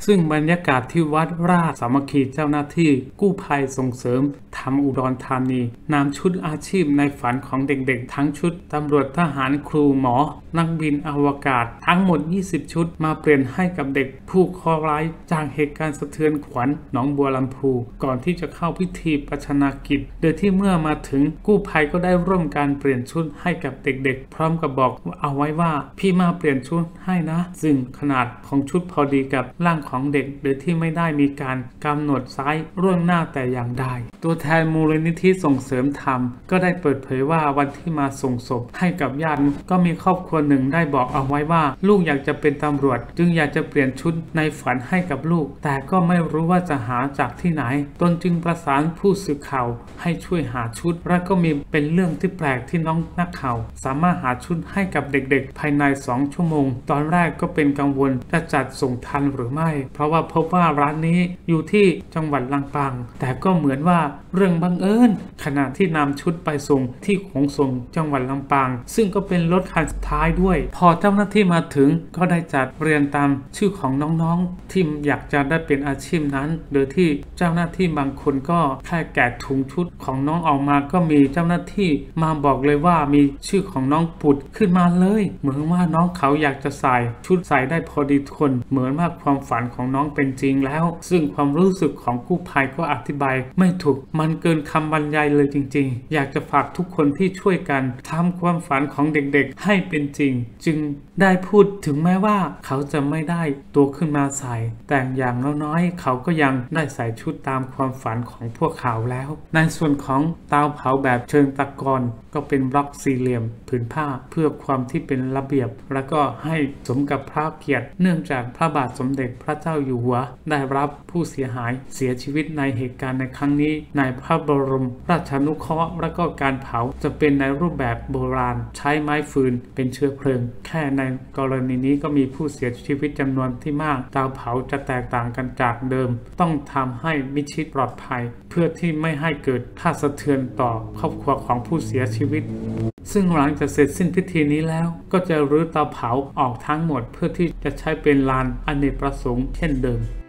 ซึ่งบรรยากาศที่วัดราชสามัคคีเจ้าหน้าที่กู้ภัยส่งเสริมธรรมอุดรธานีนำชุดอาชีพในฝันของเด็กๆทั้งชุดตำรวจทหารครูหมอนักบินอวกาศทั้งหมด20ชุดมาเปลี่ยนให้กับเด็กผู้เคราะห์ร้ายจากเหตุการณ์สะเทือนขวัญหนองบัวลำพูก่อนที่จะเข้าพิธีประชนากิจโดยที่เมื่อมาถึงกู้ภัยก็ได้ร่วมการเปลี่ยนชุดให้กับเด็กๆพร้อมกับบอกเอาไว้ว่าพี่มาเปลี่ยนชุดให้นะซึ่งขนาดของชุดพอดีกับร่างของเด็กโดยที่ไม่ได้มีการกำหนดไซส์ล่วงหน้าแต่อย่างใดตัวแทนมูลนิธิส่งเสริมธรรมก็ได้เปิดเผยว่าวันที่มาส่งศพให้กับญาติก็มีครอบครัวหนึ่งได้บอกเอาไว้ว่าลูกอยากจะเป็นตำรวจจึงอยากจะเปลี่ยนชุดในฝันให้กับลูกแต่ก็ไม่รู้ว่าจะหาจากที่ไหนตนจึงประสานผู้สื่อข่าวให้ช่วยหาชุดและก็มีเป็นเรื่องที่แปลกที่น้องนักข่าวสามารถหาชุดให้กับเด็กๆภายใน2 ชั่วโมงตอนแรกก็เป็นกังวลจะจัดส่งทันหรือไม่เพราะว่าพบว่าร้านนี้อยู่ที่จังหวัดลำปางแต่ก็เหมือนว่าเรื่องบังเอิญขณะที่นำชุดไปส่งที่ขนส่งจังหวัดลำปางซึ่งก็เป็นรถคันสุดท้ายด้วยพอเจ้าหน้าที่มาถึงก็ได้จัดเรียนตามชื่อของน้องๆที่อยากจะได้เป็นอาชีพนั้นโดยที่เจ้าหน้าที่บางคนก็แค่แกะถุงชุดของน้องออกมาก็มีเจ้าหน้าที่มาบอกเลยว่ามีชื่อของน้องปุดขึ้นมาเลยเหมือนว่าน้องเขาอยากจะใส่ชุดใส่ได้พอดีทุกคนเหมือนว่าความฝันของน้องเป็นจริงแล้วซึ่งความรู้สึกของกู้ภัยก็อธิบายไม่ถูกมันเกินคำบรรยายเลยจริงๆอยากจะฝากทุกคนที่ช่วยกันทำความฝันของเด็กๆให้เป็นจริงจึงได้พูดถึงแม้ว่าเขาจะไม่ได้ตัวขึ้นมาใส่แต่อย่างน้อยๆเขาก็ยังได้ใส่ชุดตามความฝันของพวกเขาแล้วในส่วนของเตาเผาแบบเชิงตะกอนก็เป็นบล็อกสี่เหลี่ยมผืนผ้าเพื่อความที่เป็นระเบียบแล้วก็ให้สมกับพระเกียรติเนื่องจากพระบาทสมเด็จพระเจ้าอยู่หัวได้รับผู้เสียหายเสียชีวิตในเหตุการณ์ในครั้งนี้ในพระบรมราชานุเคราะห์และก็การเผาจะเป็นในรูปแบบโบราณใช้ไม้ฟืนเป็นเชื้อเพลิงแค่ในกรณีนี้ก็มีผู้เสียชีวิตจำนวนที่มากเตาเผาจะแตกต่างกันจากเดิมต้องทำให้มิดชิดปลอดภัยเพื่อที่ไม่ให้เกิดท่าสะเทือนต่อครอบครัวของผู้เสียชีวิตซึ่งหลังจากเสร็จสิ้นพิธีนี้แล้วก็จะรื้อเตาเผาออกทั้งหมดเพื่อที่จะใช้เป็นลานอเนกประสงค์เช่นเดิม